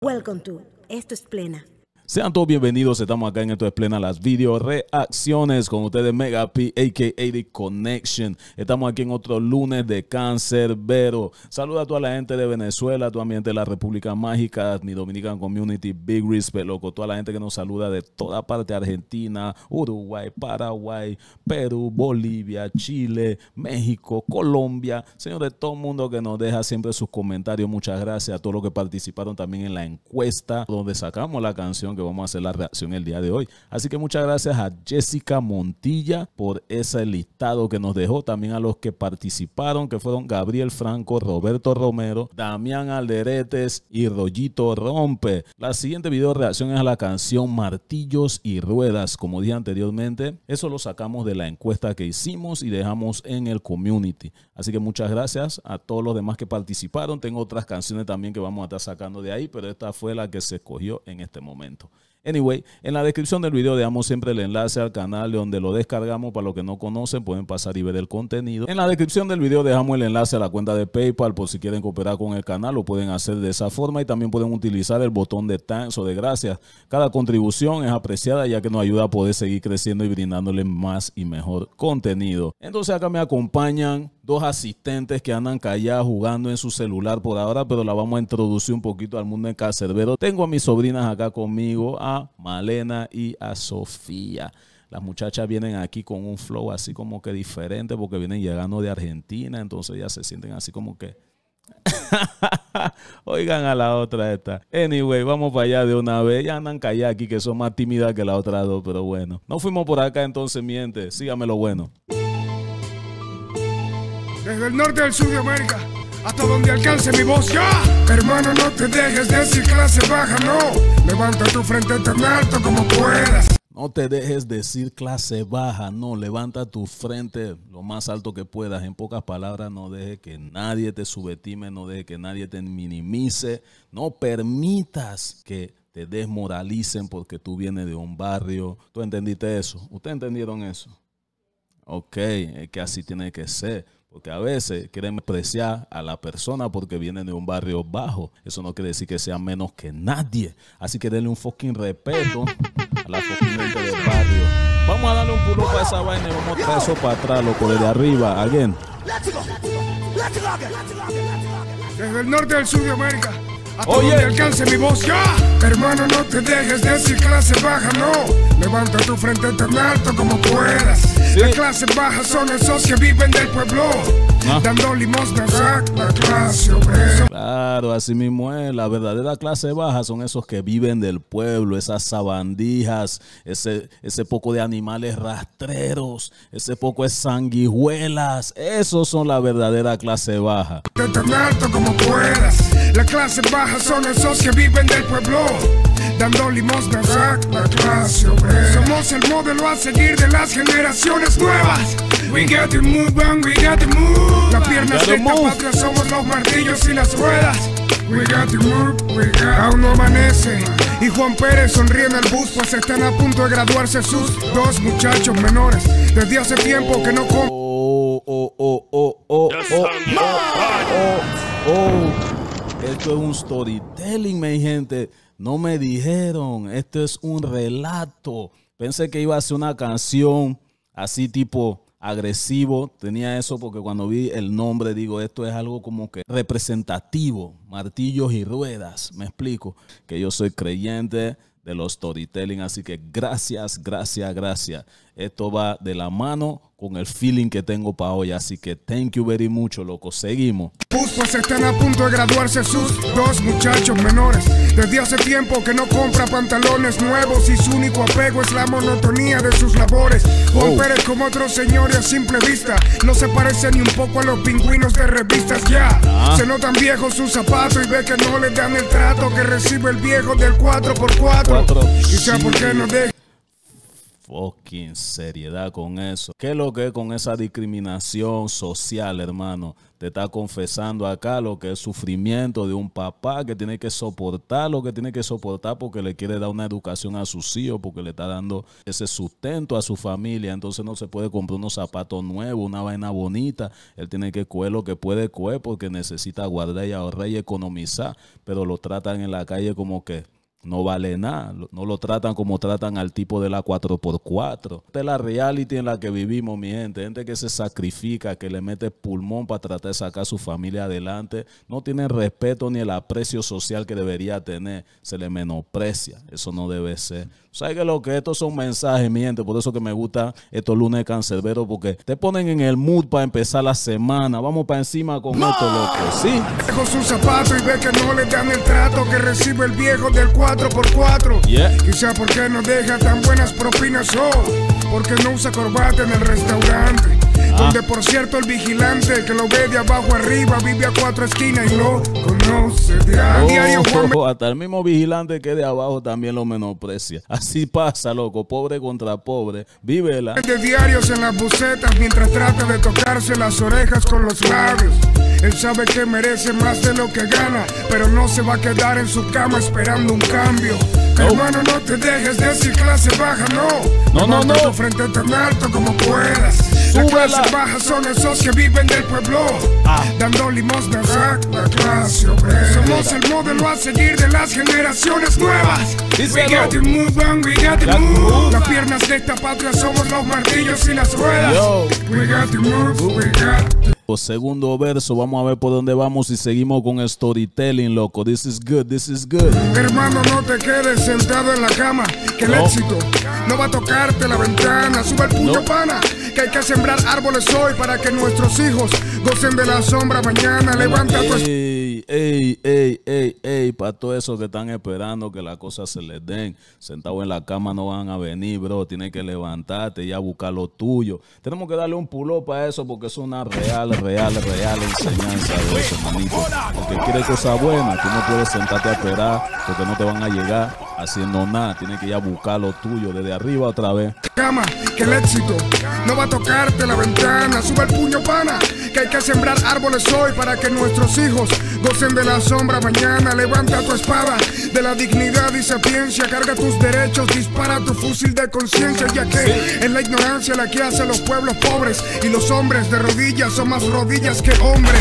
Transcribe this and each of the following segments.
Welcome to Esto es Plena. Sean todos bienvenidos, estamos acá en Esto es Plena, las video reacciones con ustedes, Mega P, a.k.a. The Connection. Estamos aquí en otro lunes de Cancerbero. Saluda a toda la gente de Venezuela, a toda mi gente de la República Mágica, mi Dominican Community, Big Respect, loco. Toda la gente que nos saluda de toda parte, Argentina, Uruguay, Paraguay, Perú, Bolivia, Chile, México, Colombia. Señores, todo el mundo que nos deja siempre sus comentarios, muchas gracias a todos los que participaron también en la encuesta donde sacamos la canción que vamos a hacer la reacción el día de hoy. Así que muchas gracias a Jessica Montilla por ese listado que nos dejó. También a los que participaron, que fueron Gabriel Franco, Roberto Romero, Damián Alderetes y Rollito Rompe. La siguiente video reacción es a la canción Martillos y Ruedas. Como dije anteriormente, eso lo sacamos de la encuesta que hicimos y dejamos en el community. Así que muchas gracias a todos los demás que participaron. Tengo otras canciones también que vamos a estar sacando de ahí, pero esta fue la que se escogió en este momento. Anyway, en la descripción del video dejamos siempre el enlace al canal de donde lo descargamos. Para los que no conocen, pueden pasar y ver el contenido. En la descripción del video dejamos el enlace a la cuenta de PayPal por si quieren cooperar con el canal. Lo pueden hacer de esa forma y también pueden utilizar el botón de thanks o de gracias. Cada contribución es apreciada ya que nos ayuda a poder seguir creciendo y brindándole más y mejor contenido. Entonces acá me acompañan dos asistentes que andan callados jugando en su celular por ahora, pero la vamos a introducir un poquito al mundo de Cancerbero. Tengo a mis sobrinas acá conmigo, a Malena y a Sofía. Las muchachas vienen aquí con un flow así como que diferente porque vienen llegando de Argentina, entonces ya se sienten así como que... Oigan a la otra esta. Anyway, vamos para allá de una vez. Ya andan calladas aquí que son más tímidas que las otras dos, pero bueno. Nos fuimos por acá entonces, mi gente. Síganme lo bueno. Desde el norte del sur de América hasta donde alcance mi voz, ¡ya! Hermano, no te dejes decir clase baja, no. Levanta tu frente tan alto como puedas. No te dejes decir clase baja, no. Levanta tu frente lo más alto que puedas. En pocas palabras, no dejes que nadie te subestime, no dejes que nadie te minimice. No permitas que te desmoralicen porque tú vienes de un barrio. ¿Tú entendiste eso? ¿Ustedes entendieron eso? Ok, es que así tiene que ser. Porque a veces quieren despreciar a la persona porque viene de un barrio bajo. Eso no quiere decir que sea menos que nadie. Así que denle un fucking respeto a la fucking gente del barrio. Vamos a darle un pulo para esa vaina y vamos a traer eso para atrás, loco, desde arriba. Again. Desde el norte del sur de América hasta donde alcance mi voz, ¡ya! Hermano, no te dejes decir clase baja, no. Levanta tu frente tan alto como puedas. Sí. Las clases bajas son esos que viven del pueblo, dando limosnas a la clase obrera. Claro, así mismo es. La verdadera clase baja son esos que viven del pueblo, esas sabandijas, ese poco de animales rastreros, ese poco de sanguijuelas. Esos son la verdadera clase baja. Tan alto como puedas. Las clases bajas son esos que viven del pueblo, dando limosnas a la clase obrera. Somos el modelo a seguir de las generaciones nuevas. We got to move on, we got to move. Las piernas de esta patria somos los martillos y las ruedas. We got to move, we got. Aún no amanece y Juan Pérez sonríe en el bus, pues están a punto de graduarse sus dos muchachos menores. Desde hace tiempo que no comen. Esto es un storytelling, mi gente. No me dijeron. Esto es un relato. Pensé que iba a ser una canción así tipo agresivo. Tenía eso porque cuando vi el nombre digo, esto es algo como que representativo. Martillos y ruedas. Me explico. Que yo soy creyente de los storytelling. Así que gracias, gracias, gracias. Esto va de la mano con el feeling que tengo para hoy. Así que thank you very much, loco. Seguimos. Pues están a punto de graduarse sus dos muchachos menores. Desde hace tiempo que no compra pantalones nuevos y su único apego es la monotonía de sus labores. Juan Pérez, como otros señores a simple vista, no se parece ni un poco a los pingüinos de revistas, ya. Se notan viejos sus zapatos y ve que no le dan el trato que recibe el viejo del 4x4. Quizá porque no deja. fucking seriedad con eso. ¿Qué es lo que es con esa discriminación social, hermano? Te está confesando acá lo que es sufrimiento de un papá que tiene que soportar lo que tiene que soportar porque le quiere dar una educación a sus hijos, porque le está dando ese sustento a su familia. Entonces no se puede comprar unos zapatos nuevos, una vaina bonita. Él tiene que coger lo que puede coger porque necesita guardar y ahorrar y economizar, pero lo tratan en la calle como que no vale nada, no lo tratan como tratan al tipo de la 4x4. Esta es la reality en la que vivimos, mi gente. Gente que se sacrifica, que le mete pulmón para tratar de sacar a su familia adelante. No tienen respeto ni el aprecio social que debería tener. Se le menosprecia. Eso no debe ser. ¿Sabes qué? Lo que estos son mensajes, mi gente. Por eso que me gustan estos lunes de Cancerbero, porque te ponen en el mood para empezar la semana. Vamos para encima con esto, loco. Sí. Dejo sus zapatos y ve que no le dan el trato que recibe el viejo del 4x4. Yeah. Quizá porque no deja tan buenas propinas o porque no usa corbata en el restaurante. Donde por cierto el vigilante que lo ve de abajo arriba vive a 4 esquinas y lo conoce de a diario. Hasta el mismo vigilante que de abajo también lo menosprecia. Así pasa, loco, pobre contra pobre. Vívela. De diarios en las bucetas mientras trata de tocarse las orejas con los labios. Él sabe que merece más de lo que gana, pero no se va a quedar en su cama esperando un cambio. Hermano, no te dejes decir clase baja, no. No. Tu frente tan alto como puedas. La clase baja son esos que viven del pueblo, dando limosnas a la clase obrera. Somos el modelo a seguir de las generaciones nuevas. We got to move on, we got to move. Las piernas de esta patria somos los martillos y las ruedas. We got to move, we got to. Segundo verso, vamos a ver por dónde vamos y seguimos con storytelling, loco. This is good, this is good. Hermano, no te quedes sentado en la cama, que el éxito no va a tocarte la ventana. Sube el puño, pana, que hay que sembrar árboles hoy para que nuestros hijos gocen de la sombra mañana. Levanta tu Ey, para todos esos que están esperando que las cosas se les den, sentados en la cama no van a venir, bro. Tienes que levantarte y a buscar lo tuyo. Tenemos que darle un pulo para eso porque es una real enseñanza de eso, manito. Porque quiere cosas buenas, tú no puedes sentarte a esperar porque no te van a llegar haciendo nada. Tienes que ir a buscar lo tuyo desde arriba otra vez. Cama, que el éxito no va a tocarte la ventana. Sube el puño, pana, que hay que sembrar árboles hoy para que nuestros hijos gocen de la sombra mañana. Levanta tu espada de la dignidad y sapiencia, carga tus derechos, dispara tu fusil de conciencia, ya que en la ignorancia la que hace los pueblos pobres y los hombres de rodillas son más rodillas que hombres.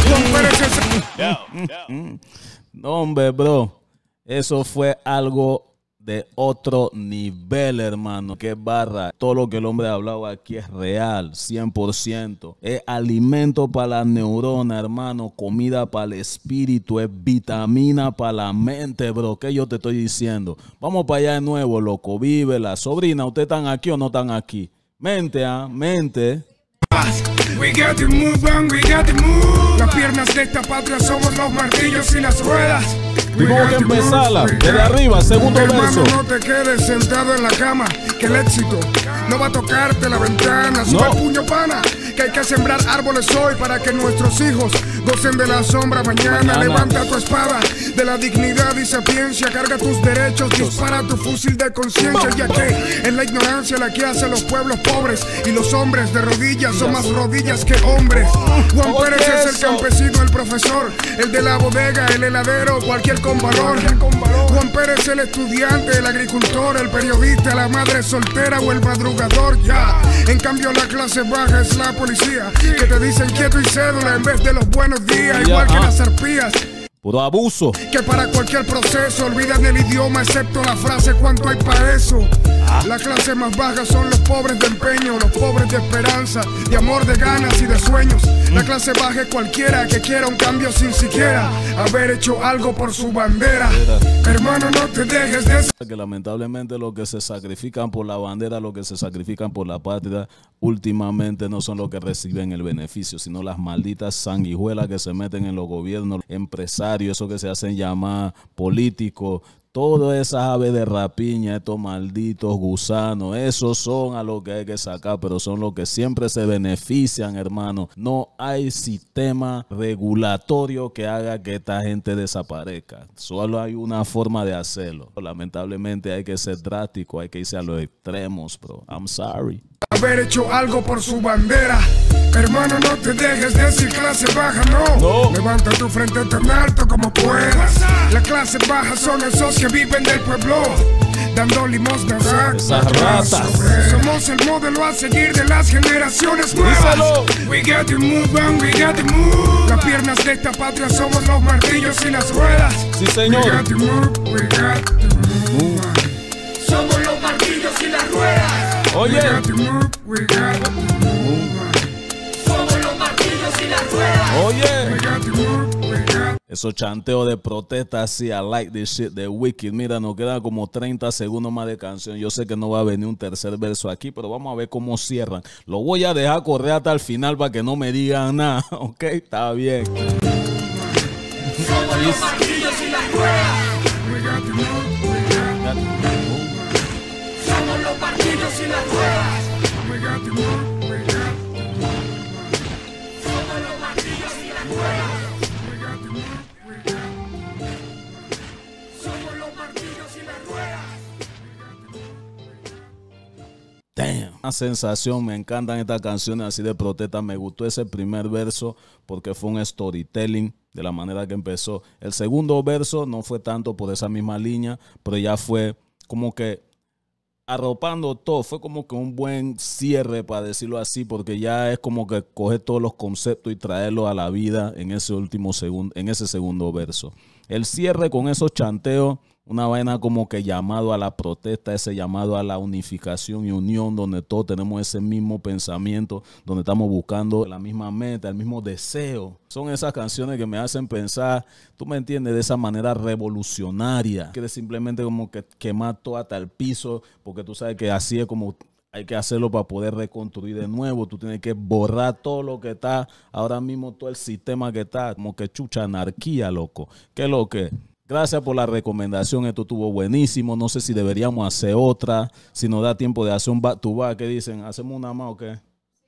No, hombre, bro, eso fue algo de otro nivel, hermano. Qué barra. Todo lo que el hombre ha hablado aquí es real, 100%. Es alimento para la neurona, hermano. Comida para el espíritu. Es vitamina para la mente, bro. ¿Qué yo te estoy diciendo? Vamos para allá de nuevo, loco. Vive la sobrina. ¿Ustedes están aquí o no están aquí? Mente, mente. We got to move on, we got to move. Las piernas de esta patria somos los martillos y las ruedas. Tengo que empezarla desde arriba, segundo verso. No te quedes sentado en la cama, que el éxito no va a tocarte la ventana. Sube el puño, pana, que hay que sembrar árboles hoy para que nuestros hijos gocen de la sombra mañana. Levanta tu espada de la dignidad y sapiencia, carga tus derechos, dispara tu fusil de conciencia, ya que en la ignorancia la que hace los pueblos pobres y los hombres de rodillas son más rodillas que hombres. Juan Pérez es el campesino, el profesor, el de la bodega, el heladero, cualquier con valor. Juan Pérez el estudiante, el agricultor, el periodista, la madre soltera o el madrugador, ya. En cambio la clase baja es la policía, que te dicen quieto y cédula en vez de los buenos días, igual que las arpías. Puro abuso. Que para cualquier proceso olvidan el idioma excepto la frase cuánto hay para eso. La clase más baja son los pobres de empeño, los pobres de esperanza, de amor, de ganas y de sueños. La clase baja es cualquiera que quiera un cambio sin siquiera haber hecho algo por su bandera. Hermano, no te dejes de... Que lamentablemente los que se sacrifican por la bandera, los que se sacrifican por la patria, últimamente no son los que reciben el beneficio, sino las malditas sanguijuelas que se meten en los gobiernos, empresarios, esos que se hacen llamar políticos. Todas esas aves de rapiña, estos malditos gusanos, esos son a lo que hay que sacar, pero son los que siempre se benefician, hermano. No hay sistema regulatorio que haga que esta gente desaparezca. Solo hay una forma de hacerlo. Lamentablemente hay que ser drástico, hay que irse a los extremos, bro. I'm sorry. Haber hecho algo por su bandera. Hermano, no te dejes decir clase baja, no. Levanta tu frente tan alto como puedas. La clase baja son esos que viven del pueblo, dando limosnas a esas ratas. Somos el modelo a seguir de las generaciones nuevas. Díselo. We got to move on, we got to move. Las piernas de esta patria somos los martillos y las ruedas. Sí, señor. We got to move, we got to move. Somos los martillos y las ruedas. Oye. We got to move, we got to move. Somos los martillos y las ruedas. Oye. We got to move, we got. Esos chanteos de protesta así, I like this shit de Wicked. Mira, nos quedan como 30 segundos más de canción. Yo sé que no va a venir un tercer verso aquí, pero vamos a ver cómo cierran. Lo voy a dejar correr hasta el final para que no me digan nada, ¿ok? Está bien. Somos los martillos y las ruedas. We got to move, we got to move. Somos los martillos y las ruedas. We got to move, we got to move. Somos los martillos y las ruedas. We got to move, we got to move. Somos los martillos y las ruedas. Damn. Una sensación, me encantan estas canciones así de protesta. Me gustó ese primer verso porque fue un storytelling de la manera que empezó. El segundo verso no fue tanto por esa misma línea, pero ya fue como que arropando todo. Fue como que un buen cierre, para decirlo así, porque ya es como que coger todos los conceptos y traerlos a la vida en ese último segundo, en ese segundo verso. El cierre con esos chanteos, una vaina como que llamado a la protesta, ese llamado a la unificación y unión, donde todos tenemos ese mismo pensamiento, donde estamos buscando la misma meta, el mismo deseo. Son esas canciones que me hacen pensar, tú me entiendes, de esa manera revolucionaria, que es simplemente como que quemar todo hasta el piso, porque tú sabes que así es como hay que hacerlo para poder reconstruir de nuevo. Tú tienes que borrar todo lo que está ahora mismo, todo el sistema que está, como que chucha anarquía, loco. ¿Qué es lo que? Gracias por la recomendación, esto estuvo buenísimo. No sé si deberíamos hacer otra, si nos da tiempo de hacer un back to back. ¿Qué dicen? ¿Hacemos una más o qué?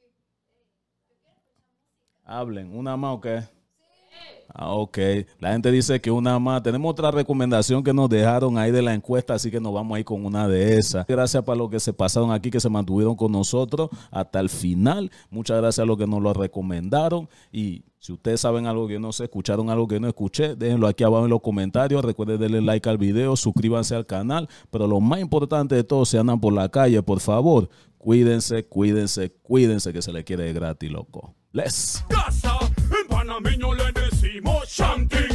Hablen, ¿una más o qué? Ah, ok. La gente dice que una más. Tenemos otra recomendación que nos dejaron ahí de la encuesta, así que nos vamos a ir con una de esas. Gracias para los que se pasaron aquí, que se mantuvieron con nosotros hasta el final. Muchas gracias a los que nos lo recomendaron. Y si ustedes saben algo que no sé, escucharon algo que no escuché, déjenlo aquí abajo en los comentarios. Recuerden darle like al video, suscríbanse al canal. Pero lo más importante de todo, si andan por la calle, por favor, cuídense, cuídense, cuídense, que se les quiere gratis, loco. Let's. Casa, en panameño le decimos Shanti.